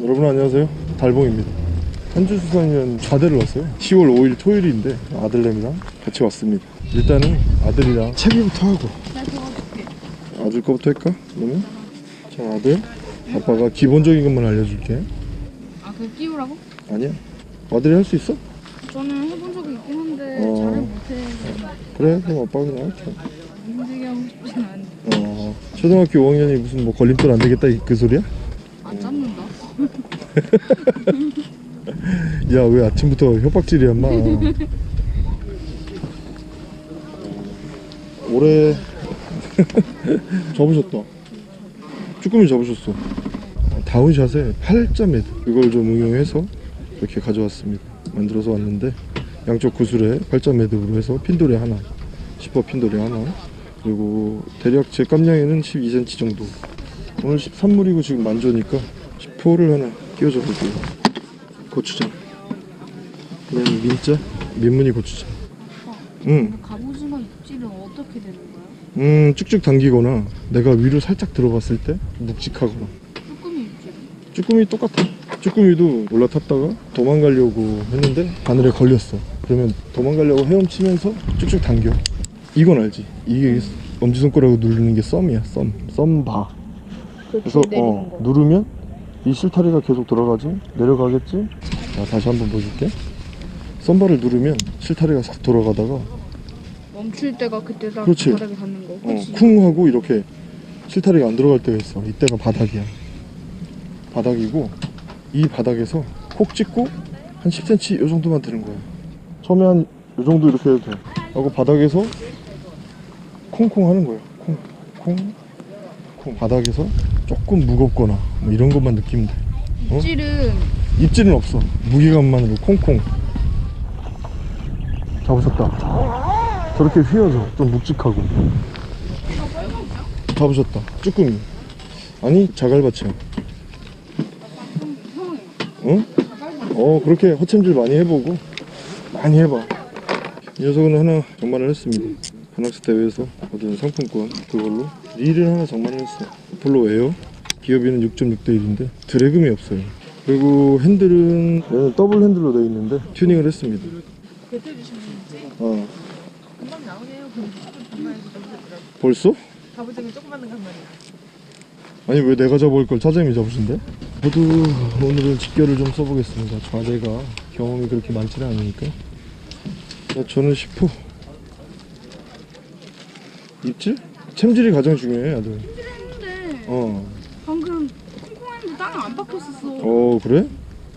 여러분 안녕하세요, 달봉입니다. 현주수산이면 좌대를 왔어요. 10월 5일 토요일인데 아들내미랑 같이 왔습니다. 일단은 아들이랑 채비부터 하고. 나 도와줄게. 아들 거부터 할까? 그러면? 자, 아들, 아빠가 기본적인 것만 알려줄게. 아, 그거 끼우라고? 아니야, 아들이 할 수 있어? 저는 해본 적이 있긴 한데 잘은 못해. 그래, 그럼 아빠가 그냥 할게. 힘들게 하고 싶진 않은데. 초등학교 5학년이 무슨 뭐 걸림돌 안 되겠다 그 소리야? 안 잡는다. 야, 왜 아침부터 협박질이야 인마. 올해 접으셨다. 쭈꾸미 접으셨어. 다운샷에 8자 매드, 이걸 좀 응용해서 이렇게 가져왔습니다. 만들어서 왔는데 양쪽 구슬에 8자 매듭으로 해서 핀돌이 하나, 10호 핀돌이 하나, 그리고 대략 제 깜냥에는 12cm 정도. 오늘 13물이고 지금 만조니까 10호를 하나 끼워줘 볼게요. 고추장, 그냥 민자, 민무늬 고추장. 갑오징어 입질은 어떻게 되는 거야? 쭉쭉 당기거나 내가 위로 살짝 들어갔을 때 묵직하거나. 쭈꾸미 입질. 쭈꾸미 똑같아. 쭈꾸미도 올라탔다가 도망가려고 했는데 바늘에 걸렸어. 그러면 도망가려고 헤엄치면서 쭉쭉 당겨. 이건 알지? 이게 엄지손가락으로 누르는 게 썸이야. 썸바. 그래서 누르면 이 실타래가 계속 돌아가지? 내려가겠지? 자, 다시 한번 보여줄게. 썸바를 누르면 실타래가 싹 돌아가다가 멈출 때가 그때 딱 그렇지. 바닥에 닿는 거. 그치? 쿵 하고 이렇게 실타래가 안 들어갈 때가 있어. 이때가 바닥이야. 바닥이고, 이 바닥에서 콕 찍고 한 10cm 요 정도만 드는 거야. 처음에 한 요 정도 이렇게 해도 돼. 하고 바닥에서 콩콩 하는 거야. 콩콩. 바닥에서 조금 무겁거나 뭐 이런 것만 느끼면 돼. 입질은 입질은 없어. 무게감만으로 콩콩. 잡으셨다. 저렇게 휘어져. 좀 묵직하고. 잡으셨다. 쭈꾸미. 아니, 자갈바치야. 응? 그렇게 허챔질 많이 해보고 많이 해봐. 이 녀석은 하나 장만을 했습니다. 관악스 대회에서 얻은 상품권, 그걸로 릴을 하나 장만을 했어. 폴로 에어. 기어비는 6.6대 1인데 드래그이 없어요. 그리고 핸들은 얘는 더블 핸들로 되어 있는데 튜닝을 했습니다. 금방 나오네요. 벌써? 갑오징어 조그만 건 말이야. 아니, 왜 내가 잡아올 걸 차장님이 잡으신대? 저도 오늘은 직결을 좀 써보겠습니다. 좌대가 경험이 그렇게 많지는 않으니까. 자, 저는 10호. 입질? 챔질이 가장 중요해, 아들. 했는데 방금 콩콩했는데 땅에 안 박혔었어. 그래?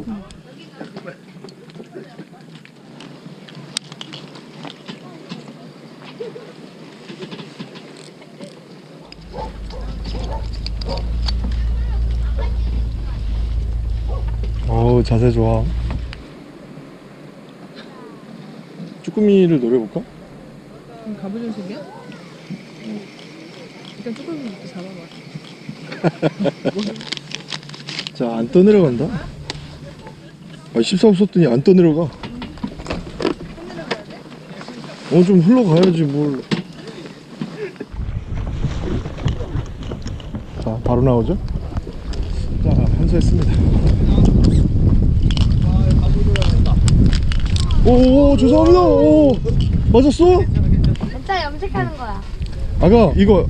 자세 좋아. 쭈꾸미를 노려볼까? 갑오징어 속이야? 일단 쭈꾸미부터 잡아봐. 자, 안 떠내려간다. 14호 썼더니 안 떠내려가. 좀 흘러가야지 뭘. 자, 바로 나오죠? 자, 한수했습니다. 오, 죄송합니다. 맞았어? 진짜 염색하는 거야. 아가, 이거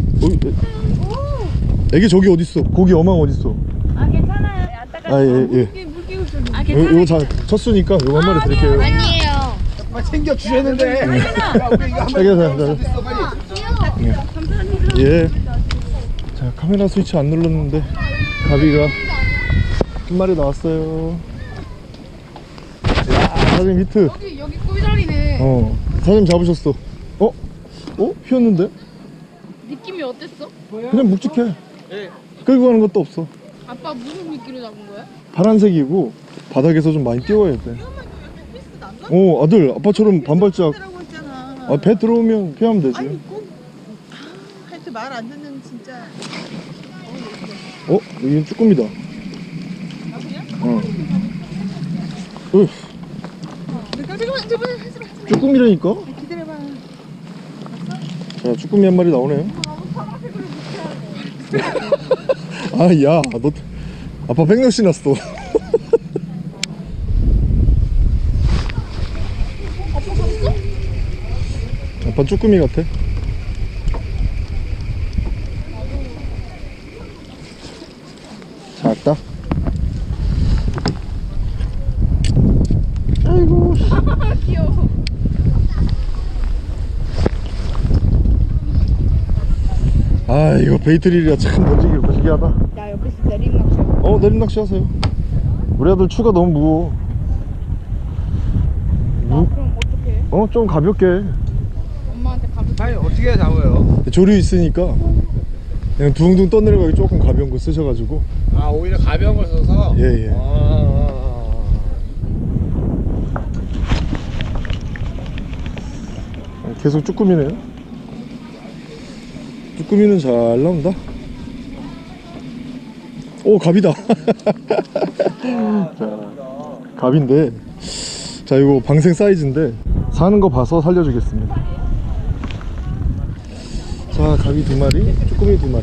애기 저기 어딨어? 고기 어망 어딨어? 아, 괜찮아요. 안 따가. 예. 물 끼고 있어. 아, 이거 쳤으니까 이거 한 마리 드릴게요. 아니에요. 챙겨 주셨는데. 예. 자, 카메라 스위치 안 눌렀는데 가비가 한 마리 나왔어요. 사장님 히트. 여기 꿀자리네. 사장님 잡으셨어. 휘었는데? 느낌이 어땠어? 그냥 묵직해. 끌고 가는 것도 없어. 아빠 무슨 미끼로 잡은 거야? 파란색이고 바닥에서 좀 많이 띄워야 돼. 아들, 아빠처럼 반발짝. 배 들어오면 피하면 되지. 아니 할 때 말 안 듣는 진짜. 이건 쭈꾸미다. 잠깐만. 쭈꾸미라니까? 기다려봐. 자, 쭈꾸미 한 마리 나오네요. 야, 너 아빠 백낚시 났어. 아빠 쭈꾸미 같아. 작다. 아이고 씨. 귀여워. 아 이거 베이트릴이라 참 던지기 무지개하다. 야 옆에서 내리막셔. 내림낚시 하세요. 우리 아들 추가 너무 무거워. 그럼 어떡해? 좀 가볍게. 엄마한테 가볍게. 아니 어떻게 잡아요? 조류 있으니까 그냥 둥둥 떠내려가기 조금 가벼운 거 쓰셔가지고. 아 오히려 가벼운 걸 써서. 예. 계속 쭈꾸미네요. 쭈꾸미는 잘 나온다. 오 갑이다. 자, 갑인데 자 이거 방생 사이즈인데 사는 거 봐서 살려주겠습니다. 자 갑이 2마리, 쭈꾸미 2마리.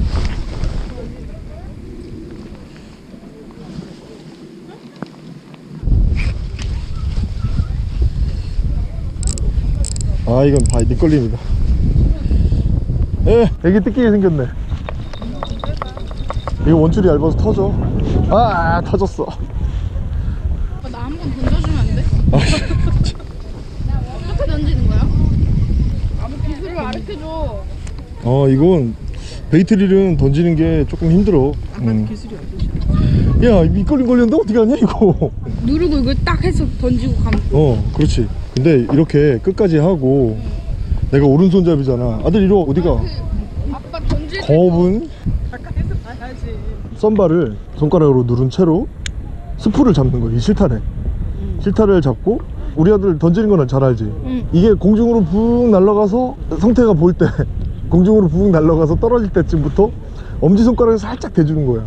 아 이건 다 밑걸림이다. 애기 뜯기게 생겼네. 이거 원줄이 얇아서 터져. 터졌어. 나 한 번 던져주면 안 돼? 어떻게 던지는 거야? 기술을 가르쳐줘. 이건 베이트릴은 던지는 게 조금 힘들어. 기술이 어떠셔? 야 밑걸림 걸렸는데 어떻게 하냐 이거. 누르고 이걸 딱 해서 던지고 가면. 그렇지. 근데 이렇게 끝까지 하고 내가 오른손잡이잖아. 아들 이리 와. 어디가? 아빠 던질 때 겁은 가까이서 봐야지. 썬바를 손가락으로 누른 채로 스프를 잡는 거야. 이 실타래. 실타래를 잡고 우리 아들 던지는 거는 잘 알지. 이게 공중으로 붕 날아가서 성태가 볼 때 공중으로 붕 날아가서 떨어질 때쯤부터 엄지손가락에 살짝 대주는 거야.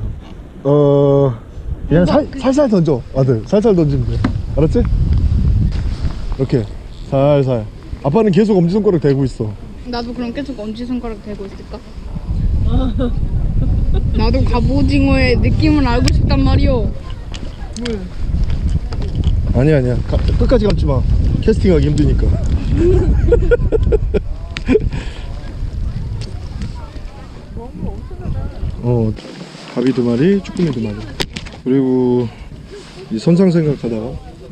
그냥 살살 던져. 아들 살살 던지면 돼. 알았지? 이렇게 살살. 아빠는 계속 엄지손가락 대고 있어. 나도 그럼 계속 엄지손가락 대고 있을까? 나도 갑오징어의 느낌을 알고 싶단 말이오. 아니야 끝까지 감지 마. 캐스팅하기 힘드니까. 갑이 2마리, 쭈꾸미 2마리. 그리고 이 선상 생각하다가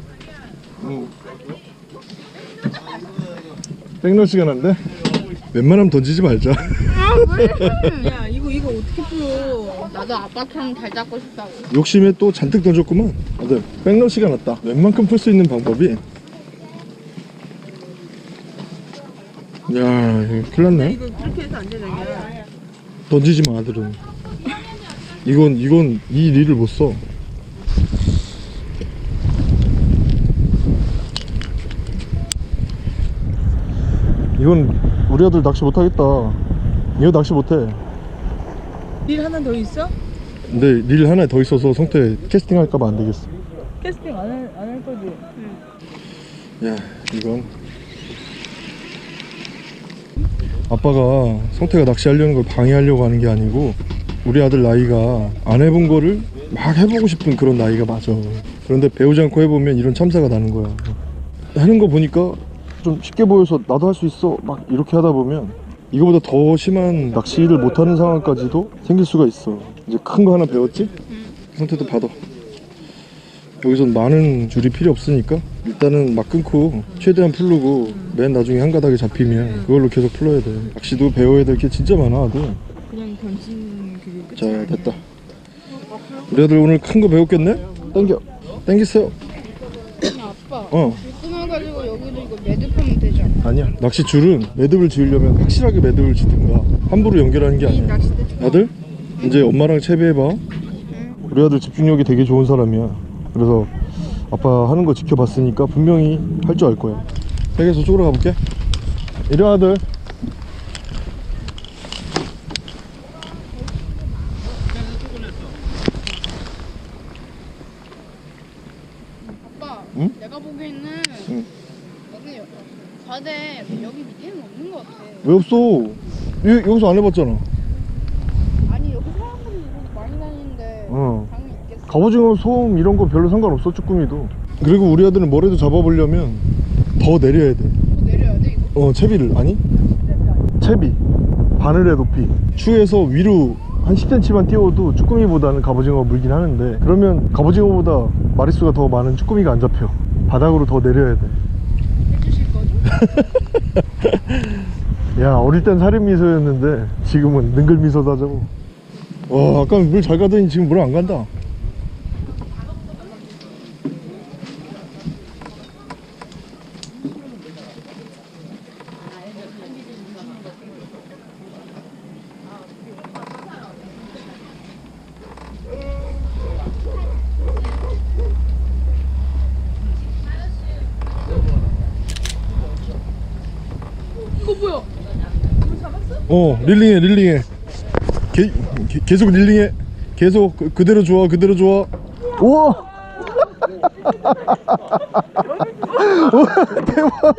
백널시가 난데 웬만하면 던지지 말자. 야 이거 어떻게 풀어? 나도 아빠처럼 잘 잡고 싶다고. 욕심에 또 잔뜩 던졌구만. 아들 백널시가 났다. 웬만큼 풀 수 있는 방법이. 야 이거 큰일 났네. 이거 그렇게 해서 안 되는 거야. 던지지 마 아들은. 이건 이 릴을 못 써. 이건 우리 아들 낚시 못 하겠다. 이거 낚시 못 해. 일 하나 더 있어? 근데 릴 하나 더 있어서 성태 캐스팅 할까봐 안 되겠어. 캐스팅 안 할 거지? 야 이건 아빠가 성태가 낚시하려는 걸 방해하려고 하는 게 아니고 우리 아들 나이가 안 해본 거를 막 해보고 싶은 그런 나이가 맞아. 그런데 배우지 않고 해보면 이런 참사가 나는 거야. 하는 거 보니까 좀 쉽게 보여서 나도 할 수 있어 막 이렇게 하다 보면 이거보다 더 심한 낚시를 못하는 상황까지도 생길 수가 있어. 이제 큰 거 하나 배웠지? 성태도 받아. 여기선 많은 줄이 필요 없으니까 일단은 막 끊고 최대한 풀르고 맨 나중에 한 가닥에 잡히면 그걸로 계속 풀러야 돼. 낚시도 배워야 될 게 진짜 많아 아들. 그냥 던지는 그게 끝이 자 아니야. 됐다. 우리 아들 오늘 큰 거 배웠겠네? 당기세요. 아빠. 어 끊어가지고 여기도 이거 매듭하면 되지 않아? 아니야. 낚시 줄은 매듭을 지으려면 확실하게 매듭을 지든가 함부로 연결하는 게 아니야. 아들 이제 엄마랑 채비해봐. 우리 아들 집중력이 되게 좋은 사람이야. 그래서 아빠 하는 거 지켜봤으니까 분명히 할 줄 알 거야. 여기 저쪽으로 가볼게. 이리 와 아들. 아빠. 응? 내가 보기에는 응. 여기 과대 여기 밑에는 없는 것 같아. 왜 없어? 여기서 안 해봤잖아. 아니 여기 사람들이 이렇게 많이 다니는데 어. 당연히 있겠어. 갑오징어, 소음 이런 거 별로 상관없어 쭈꾸미도. 그리고 우리 아들은 뭐라도 잡아보려면 더 내려야 돼. 또 내려야 돼 이거? 채비를 아니? 채비 바늘의 높이 추에서 위로 한 10cm만 띄워도 쭈꾸미보다는 갑오징어가 물긴 하는데 그러면 갑오징어보다 마리수가 더 많은 쭈꾸미가 안 잡혀. 바닥으로 더 내려야 돼. 해주실 거죠? 야 어릴 땐 살인 미소였는데 지금은 능글 미소다 저거. 와 아까 물 잘 가더니 지금 물 안 간다. 이거 뭐야? 릴링해 계속 릴링해. 계속 그대로 좋아 그대로 좋아. 우와 우와 대박.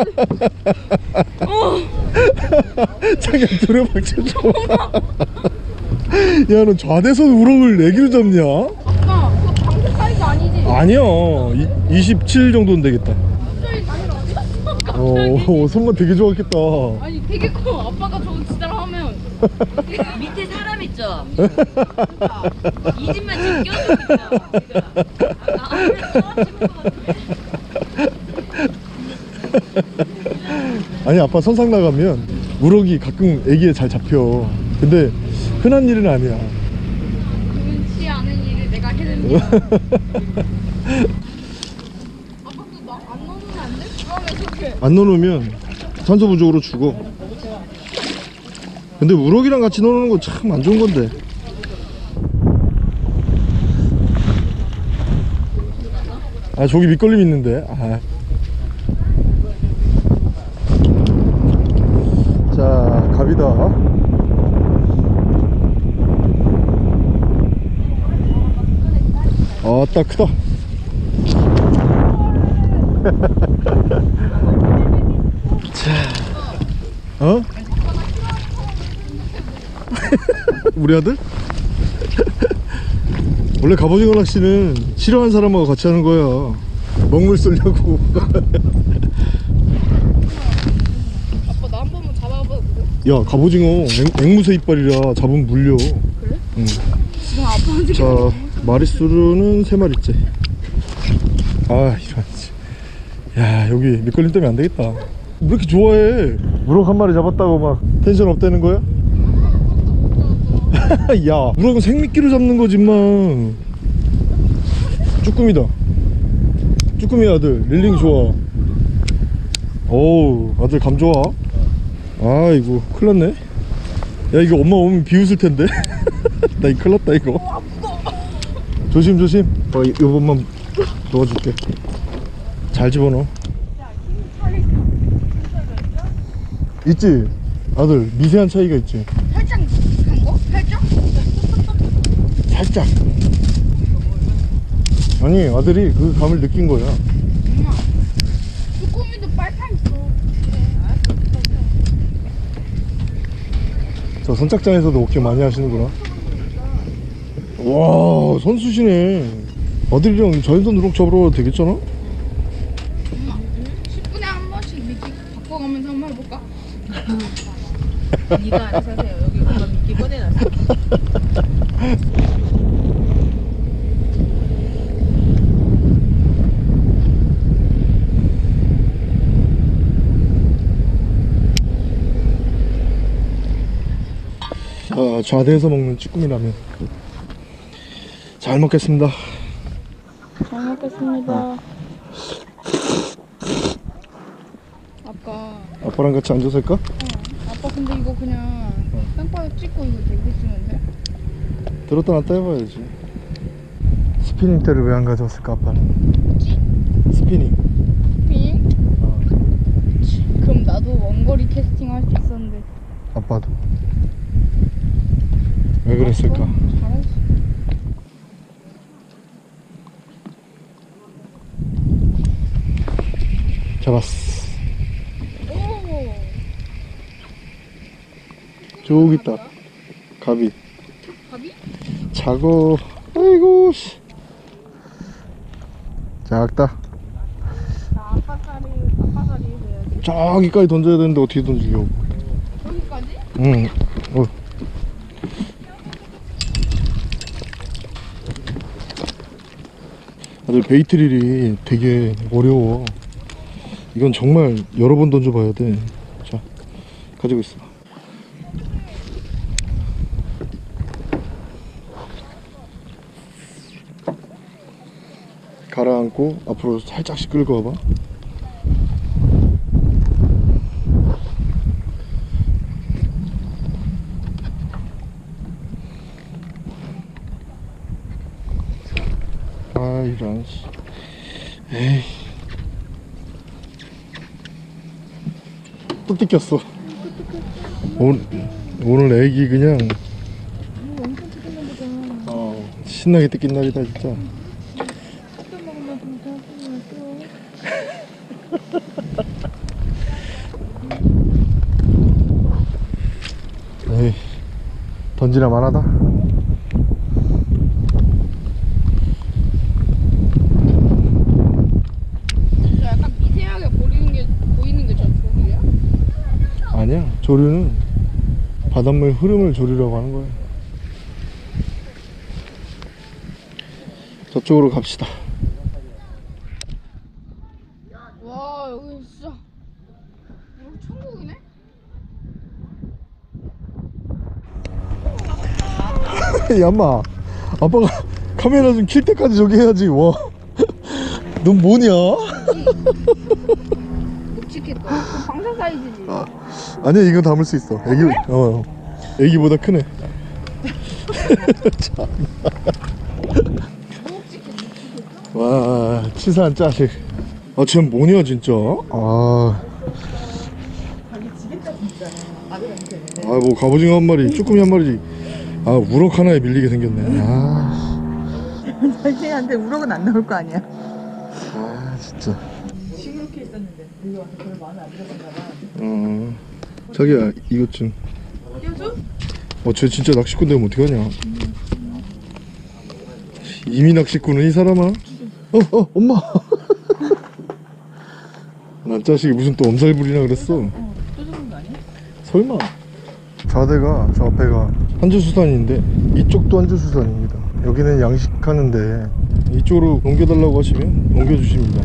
자기야 두레박쳐 줘. 야 너 좌대선 우럭을 4개로 잡냐? 아빠 그거 방금 사이즈 아니지? 아니야 27 정도는 되겠다. 사이즈 아니라 어디 갔어? 갑자기 손만 되게 좋았겠다. 아니 되게 커. 아빠가 저거 진짜로 하면 밑에 사람 있죠? 이 집만 지금 껴주고 아니 아빠 선상 나가면 우럭이 가끔 애기에 잘 잡혀. 근데 흔한 일은 아니야. 그렇지 않은 일을 내가 해냈냐? 아빠 그거 막안 넣으면 안 돼? 그러면 저렇게 안 넣어놓으면 산소 부족으로 죽어. 근데 우럭이랑 같이 넣어놓는 거 참 안 좋은 건데. 아 저기 밑걸림 있는데. 아. 자 갑이다. 아따 크다. 자, 어? 우리 아들? 원래 갑오징어 낚시는 싫어하는 사람하고 같이 하는 거야. 먹물 쏠려고. 아빠 나 한 번만 잡아봐도 돼? 야 갑오징어 앵무새 이빨이라 잡으면 물려. 그래? 응. 지금 아빠한테 자 마리수로는 3마리째. 아 이런. 야 여기 밑걸림 때문에 안 되겠다. 왜 이렇게 좋아해? 우럭 한 마리 잡았다고 막 텐션 업되는 거야? 야 우럭은 생미끼로 잡는 거지만. 쭈꾸미다. 쭈꾸미 아들 릴링 좋아. 어우 아들 감 좋아. 아이고 큰일 났네. 야 이거 엄마 오면 비웃을 텐데. 나 이거 큰일 났다 이거. 조심 조심. 요번만 넣어줄게. 잘 집어넣어. 있지? 아들 미세한 차이가 있지? 살짝 한 거? 살짝? 살짝. 아니 아들이 그 감을 느낀 거야. 엄마 쭈꾸미도 빨판 있어. 저 선착장에서도 오케이 많이 하시는구나. 와 선수시네. 아들이랑 자연산 우럭 잡으러 가도 되겠잖아? 엄마 10분에 한 번씩 미끼 바꿔가면서 한번 해볼까? 네가 알아서 하세요. 여기 엄마 미끼 꺼내놨어. 자 좌대에서 먹는 쭈꾸미라면. 잘 먹겠습니다. 잘 먹겠습니다. 아까 아빠랑 같이 앉아서 할까? 아빠 근데 이거 그냥 땅바닥 찍고 이거 들고 있으면 돼? 들었다 놨다 해봐야지. 스피닝 대를 왜 안 가져왔을까 아빠는? 뭐지? 스피닝. 빙? 그럼 나도 원거리 캐스팅 할 수 있었는데. 아빠도. 왜 그랬을까? 잘했어. 잡았어. 오. 저기 있다. 가비. 밥이? 작어. 아이고 씨. 작다. 나 아빠 살이 해야지. 저기까지 던져야 되는데 어떻게 던지려고. 여기까지? 응. 다들 베이트릴이 되게 어려워. 이건 정말 여러 번 던져봐야 돼. 자, 가지고 있어. 가라앉고 앞으로 살짝씩 끌고 와봐. 아, 이런 씨. 에이. 또 뜯겼어. 오늘 애기 그냥 신나게 뜯긴 날이다 진짜. 에이, 던지나 마나다. 저 약간 미세하게 보이는 게 저 조류야? 아니야, 조류는 바닷물 흐름을 조류라고 하는 거야. 저쪽으로 갑시다. 와 여기 진짜 여기 천국이네? 얌마, 아빠가 카메라 좀 킬 때까지 저기 해야지. 와, 넌 뭐냐? 묵직했다. 그 방사 사이즈지. 아니야, 이건 담을 수 있어. 애기, 애기보다 크네. 참. 와, 치사한 자식. 아, 쟤 뭐냐 진짜. 아, 뭐 갑오징어 한 마리, 쭈꾸미 한 마리. 아, 우럭 하나에 밀리게 생겼네. 자기한테 우럭은 안 나올 거 아니야. 진짜. 시무룩해 있었는데 여기 와서 별로 마음에 안 들었나 봐. 자기야, 이것 좀. 껴줘? 쟤 진짜 낚시꾼 되면 어떡하냐. 이미 낚시꾼은 이 사람아. 엄마. 난 자식이 무슨 또 엄살부리나 그랬어. 또 좋은 거 아니야? 설마. 좌대가, 저 앞에가 한주수산인데 이쪽도 한주수산입니다. 여기는 양식하는데 이쪽으로 옮겨달라고 하시면 옮겨주십니다.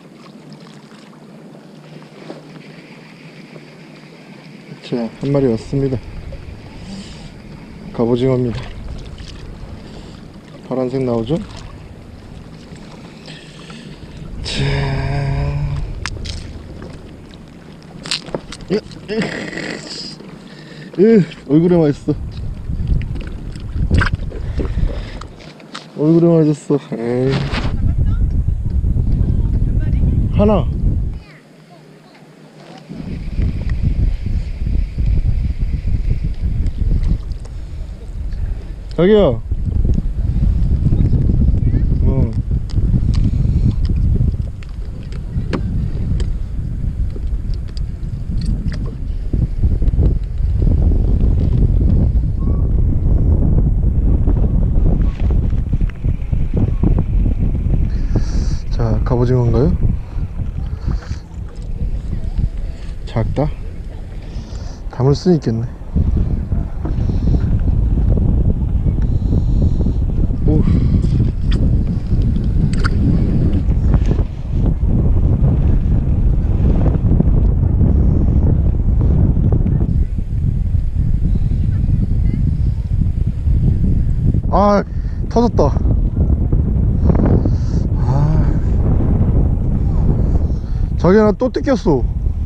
자, 한 마리 왔습니다. 갑오징어입니다. 파란색 나오죠? 자, 얼굴에 맞았어. 얼굴에 맞았어. 에이. 하나. 자기야. 자, 갑오징어인가요? 작다? 담을 수 있겠네. 오. 아, 터졌다. 자기야, 나 또 뜯겼어.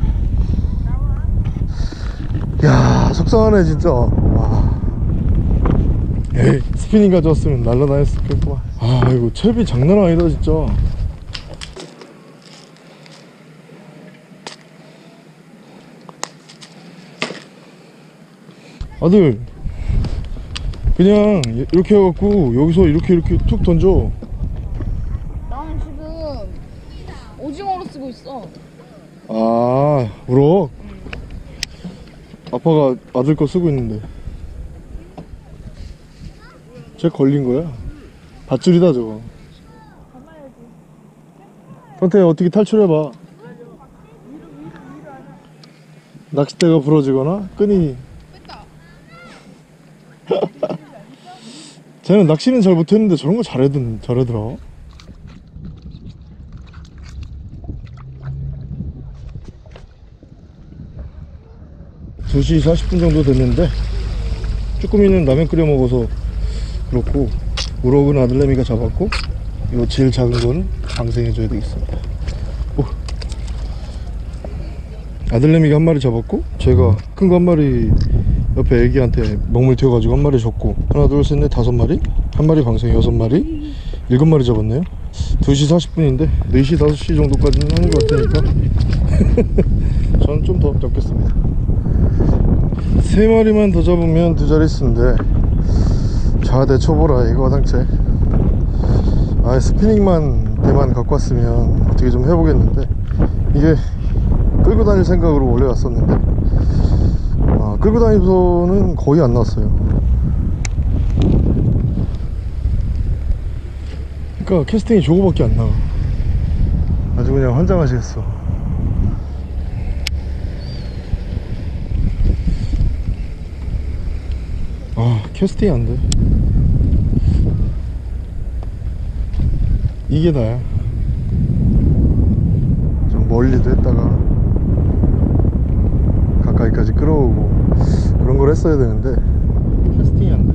야, 속상하네 진짜. 와. 에이, 스피닝 가져왔으면 날라다녔을 거구만. 아, 이거 채비 장난 아니다 진짜. 아들, 그냥 이렇게 해갖고 여기서 이렇게 툭 던져. 나는 지금 오징어로 쓰고 있어. 아, 우럭? 아빠가 아들 거 쓰고 있는데. 쟤 걸린 거야. 밧줄이다 저거. 선태 어떻게 탈출해봐. 낚싯대가 부러지거나 끈이 쟤는 낚시는 잘 못했는데 저런 거 잘하더라. 2시 40분 정도 됐는데 쭈꾸미는 라면 끓여 먹어서 그렇고 우럭은 아들내미가 잡았고 요 제일 작은 거는 방생해줘야 되겠습니다. 오. 아들내미가 한 마리 잡았고 제가 큰 거 한 마리 옆에 애기한테 먹물 튀어가지고 한 마리 줬고 하나 둘 셋 넷 5마리 한 마리 방생 6마리 7마리 잡았네요. 2시 40분인데 4시 5시 정도까지는 하는 것 같으니까 저는 좀 더 잡겠습니다. 3마리만 더 잡으면 2자릿수인데 자대 쳐보라 이거 당체. 아 스피닝만 대만 갖고 왔으면 어떻게 좀 해보겠는데 이게 끌고 다닐 생각으로 원래 왔었는데 끌고 다니면서는 거의 안 나왔어요. 그러니까 캐스팅이 저거밖에 안 나와. 아주 그냥 환장하시겠어. 아 캐스팅이 안돼. 이게 다야. 좀 멀리도 했다가 가까이까지 끌어오고 그런 걸 했어야 되는데 캐스팅이 안돼.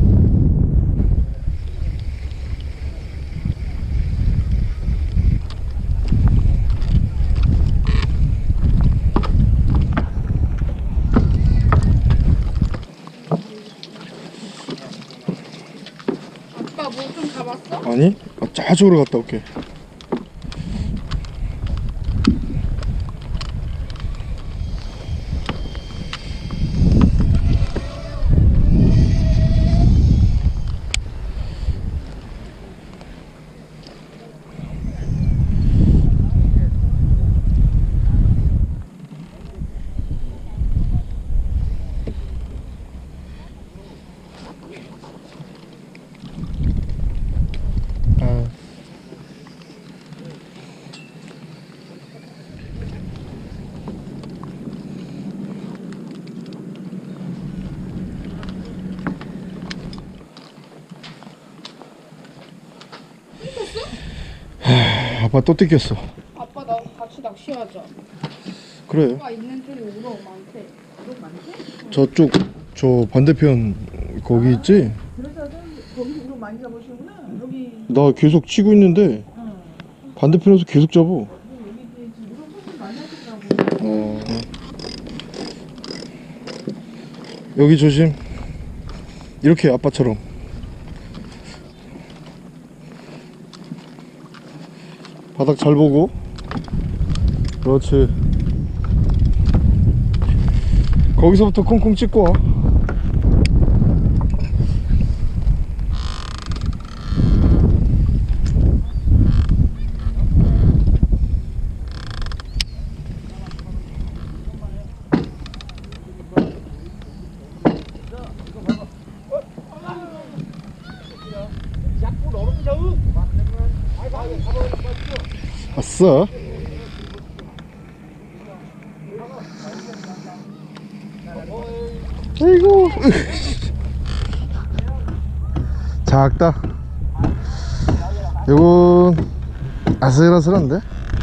아빠 뭐 좀 잡았어? 아니 저쪽으로 갔다 올게. 아빠 또 뜯겼어. 아빠 나랑 같이 낚시하자. 그래. 아빠 있는 쪽에 우럭 많대. 우럭 많대? 저쪽 저 반대편 거기 있지? 그래서 거기서 우럭 많이 잡으시구나. 여기 나 계속 치고 있는데 반대편에서 계속 잡아. 여기 지금 우럭 손질 많이 하시더라고. 여기 조심. 이렇게 아빠처럼. 바닥 잘 보고. 그렇지. 거기서부터 콩콩 찍고 와. 아싸. 아이고. 작다. 이건 아슬아슬한데?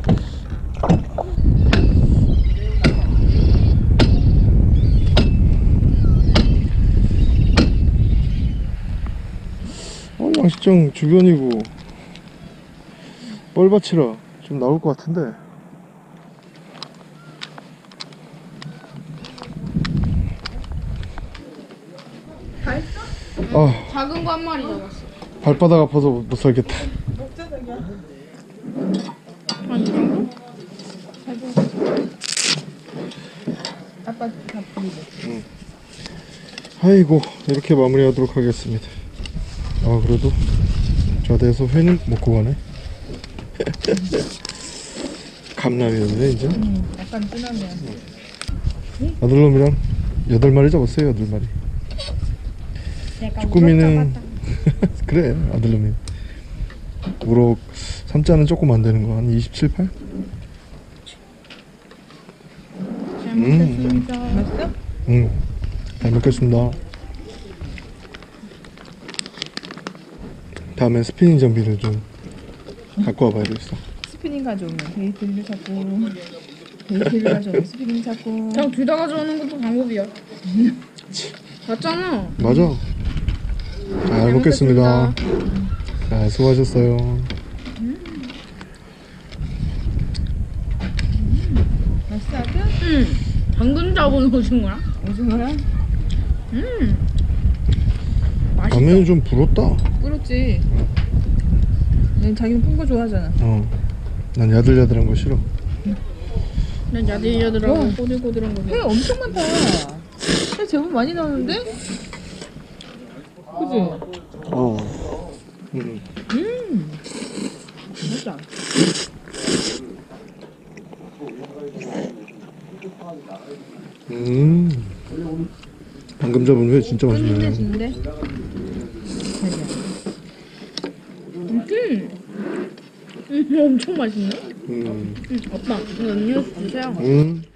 양식장 주변이고 뻘밭이라 좀 나올 것 같은데. 다 했어? 아 작은 거 한 마리 잡았어. 발바닥 아파서 못 살겠다. 목자석이야. 한 이 정도? 아빠 다 뿌리고. 아이고 이렇게 마무리하도록 하겠습니다. 아 그래도 좌대에서 회는 먹고 가네. 감남이었네 이제. 약간 진하네. 아들놈이랑 8마리 잡았어요. 8마리. 쭈꾸미는 그래 아들놈이. 우럭 3자는 조금 안 되는 거 한 27, 8? 지금 먹겠습니다. 맛있어? 잘 먹겠습니다. 다음엔 스피닝 장비를 좀 갖고 와봐야겠어. 스피닝 가져오면 데이트를 찾고 데이트를 가져오면 스피닝 찾고 그냥 둘 다 가져오는 것도 방법이야. 맞잖아. 맞아. 잘 먹겠습니다. 자, 수고하셨어요. 맛있어 아까? 응. 방금 잡은 오징어야? 오징어야? 맛있어. 라면이 좀 불었다. 끓었지. 자기는 푼 거 좋아하잖아. 난 야들야들한 거 싫어. 난 야들야들하고 어. 꼬들꼬들한 거. 회 엄청 많다. 회 제법 많이 나오는데? 그지? 맛있다. 방금 잡은 회 진짜 맛있네. 근데 엄청 맛있네. 아빠 이거 음료수 주세요.